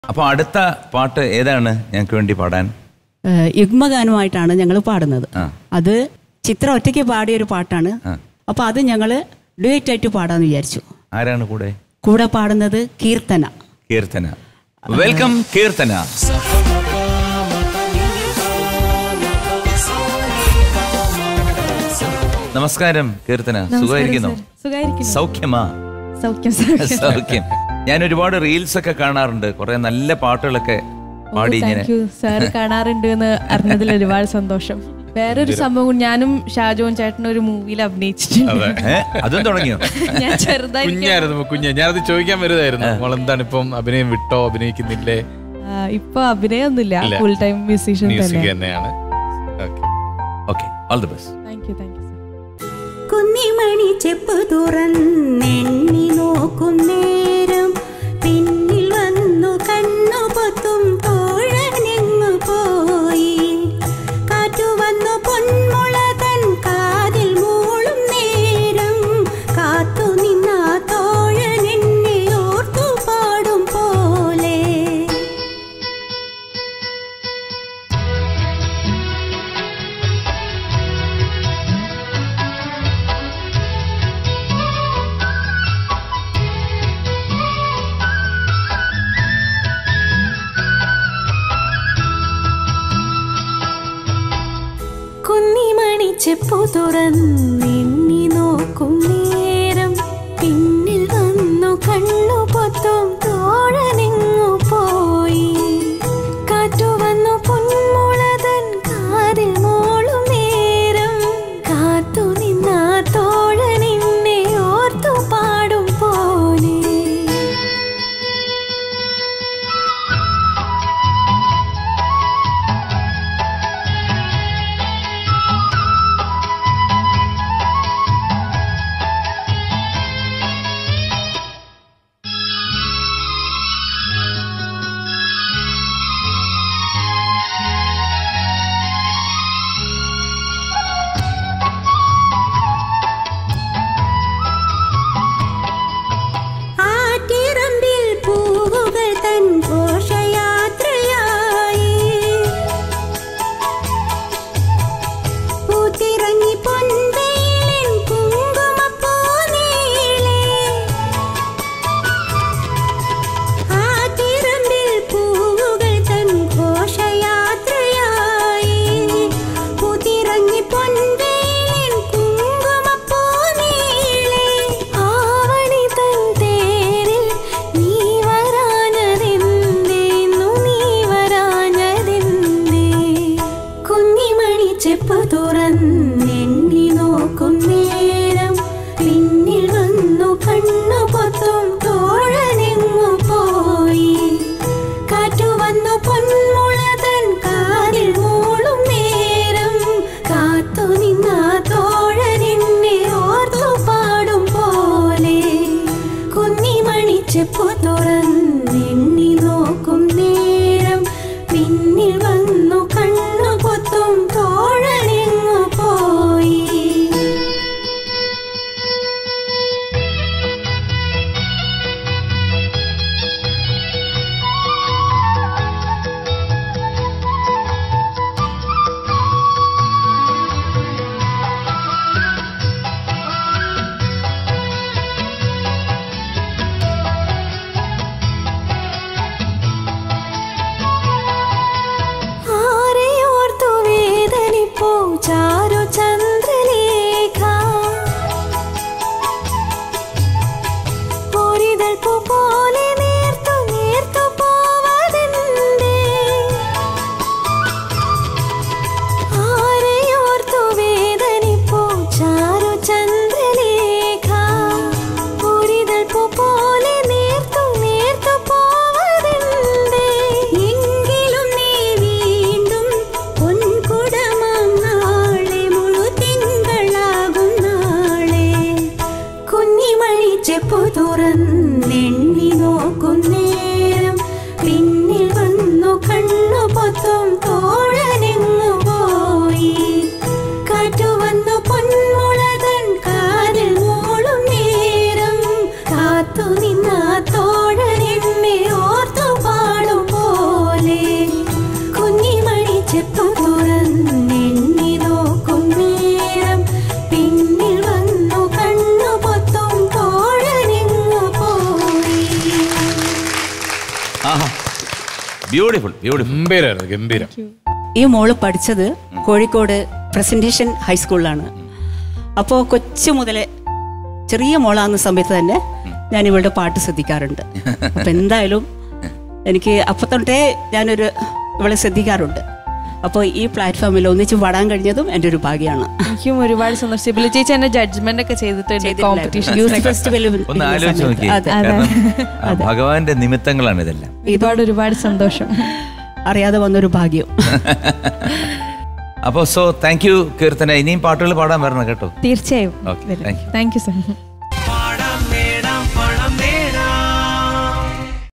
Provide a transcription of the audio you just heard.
അപ്പോൾ അടുത്ത പാട്ട് ഏതാണ് ഞങ്ങൾക്ക് വേണ്ടി പാടാൻ? യുഗ്മഗാനമായിട്ടാണ് ഞങ്ങൾ പാടുന്നത്. അത് ചിത്ര ഒറ്റയ്ക്ക് പാടിയൊരു പാട്ടാണ്. അപ്പോൾ അത് ഞങ്ങൾ ഡ്യുവറ്റ് ആയിട്ട് പാടാന്ന് വിചാരിച്ചു. ആരാണ് കൂടെ പാടുന്നത്? കീർത്തന. വെൽക്കം കീർത്തന. നമസ്കാരം കീർത്തന, സുഖമായിരിക്കുന്നോ? സൗഖ്യമാ? സൗഖ്യം. ഞാൻ ഒരുപാട് റീൽസ് ഒക്കെ കാണാറുണ്ട്, കുറെ നല്ല പാട്ടുകളൊക്കെ പാടി ഇങ്ങനെ. സാർ കാണാറുണ്ട് എന്ന് അറിഞ്ഞതിൽ ഒരുപാട് സന്തോഷം. വേറൊരു സംഭവം, ഞാനും ഷാജോൻ ചേട്ടൻ ഒരു മൂവിയിൽ അഭിനയിച്ചിട്ടുണ്ട്. അതും തുടങ്ങിയോ? ഞാൻ കുഞ്ഞായിരുന്നു. ഞാനത് ചോദിക്കാൻ വരുമായിരുന്നു, എന്താണ് ഇപ്പം അഭിനയം വിട്ടോ, അഭിനയിക്കുന്നില്ലേ? ഇപ്പൊ അഭിനയൊന്നുമില്ല, ഫുൾ ടൈം മ്യൂസിഷ്യൻ തന്നെയാണ്. All the best. Thank you. കുന്നിമണി ചെപ്പ് തുറന്നെണ്ണി നോക്കും നേരം പിന്നിൽ വന്നു കണ്ണു പൊത്തും തോഴനെങ്ങു പോയി. കാറ്റു വന്നു പൊന്മുള തൻ കാതിൽ മൂളും നേരം കാത്തു നിന്ന തോഴനെന്നെ ഓർത്തു പാടും പോലെ. കുന്നിമണി ചെപ്പു തുറന്നെണ്ണി നോക്കും നേരം പിന്നിൽ വന്നു കണ്ണു പൊത്തും തോഴനെങ്ങു പോയി. കാറ്റു വന്നു പൊന്മുളതൻ കാതിൽ മോളും നേരം കാത്തു നിന്ന തോഴനെന്നെ ഓർത്തു പാടും പോലെ. ആറ്റിറമ്പിൽ പൂവുകൾ തൻ ഘോഷയാത്രയായി പൂത്തിറങ്ങി പൊൻവെയിലിൻ കുങ്കുമപ്പൂനീളെ. ആറ്റിറമ്പിൽ പൂവുകൾ തൻ ഘോഷയാത്രയായി പൂത്തിറങ്ങി പൊൻവെയിലിൻ കുങ്കുമപ്പൂനീളെ. ആവണി തൻ തേരിൽ നീ വരാഞ്ഞതെന്തേന്നു, നീ വരാഞ്ഞതെന്തേ? കുന്നിമണി ചെപ്പ് തുറന്നെണ്ണി നോക്കും നേരം പിന്നിൽ വന്നു കണ്ണു പൊത്തും തോഴനെങ്ങു പോയി. കാറ്റു വന്നു പൊന്മുളതൻ കാതിൽ മൂളും നേരം കാത്തു നിന്ന തോഴനെന്നെ ഓർത്തു പാടും പോലെ. കുന്നിമണി ചെപ്പു തുറന്നെണ്ണി നോക്കും നേരം പിന്നിൽ വന്നു കണ്ണു പൊത്തും തോഴനെങ്ങു പോയി. ആരെയോർത്തു വേദനിപ്പൂ ചാരു ചന്ദ്രലേഖ. ഒരിതൾ പൂ പോലെ നേർത്തു നേർത്തു പോവതെന്തേ? ആരെയോർത്തു വേദനിപ്പൂ ചാരു ചന്ദ്രലേഖ. ഒരിതൾ പൂ പോലെ നേർത്തു നേർത്തു പോവതെന്തേ? എങ്കിലും നീ വീണ്ടും പൊൻകുടമാം നാളെ ബ്യൂട്ടിഫുൾ ബ്യൂട്ടിഫുൾ. ഗംഭീരായിരുന്നു, ഗംഭീരം. ഈ മോള് പഠിച്ചത് കോഴിക്കോട് പ്രസന്റേഷൻ ഹൈസ്കൂളിലാണ്. അപ്പോൾ കൊച്ചു മുതലേ ചെറിയ മോളാകുന്ന സമയത്ത് തന്നെ ഞാൻ ഇവളുടെ പാട്ട് ശ്രദ്ധിക്കാറുണ്ട്. അപ്പം എന്തായാലും എനിക്ക് അപ്പം തൊട്ടേ ഞാനൊരു ഇവളെ ശ്രദ്ധിക്കാറുണ്ട്. അപ്പോൾ ഈ പ്ലാറ്റ്ഫോമിൽ ഒന്നിച്ച് പാടാൻ കഴിഞ്ഞതും എൻ്റെ ഒരു ഭാഗ്യമാണ്. എനിക്കും ഒരുപാട് സന്തോഷം. സിബിലി ചേച്ചി എന്നെ ജഡ്ജ്മെന്റ് ഒക്കെ ചെയ്തിട്ടുണ്ട് കോമ്പറ്റീഷൻ യൂത്ത് ഫെസ്റ്റിവലിൽ. ഒന്ന് ആലോചിച്ച് നോക്കി, ഭഗവാന്റെ നിമിത്തങ്ങളാണ് ഇതെല്ലാം. ഒരുപാട് സന്തോഷം. അറിയാതെ വന്നൊരു ഭാഗ്യം. അപ്പോൾ താങ്ക് യു കീർത്തന. ഇനിയും പാട്ടുകൾ പാടാൻ വരണം കേട്ടോ. തീർച്ചയായും. Okay, thank you. Thank you sir.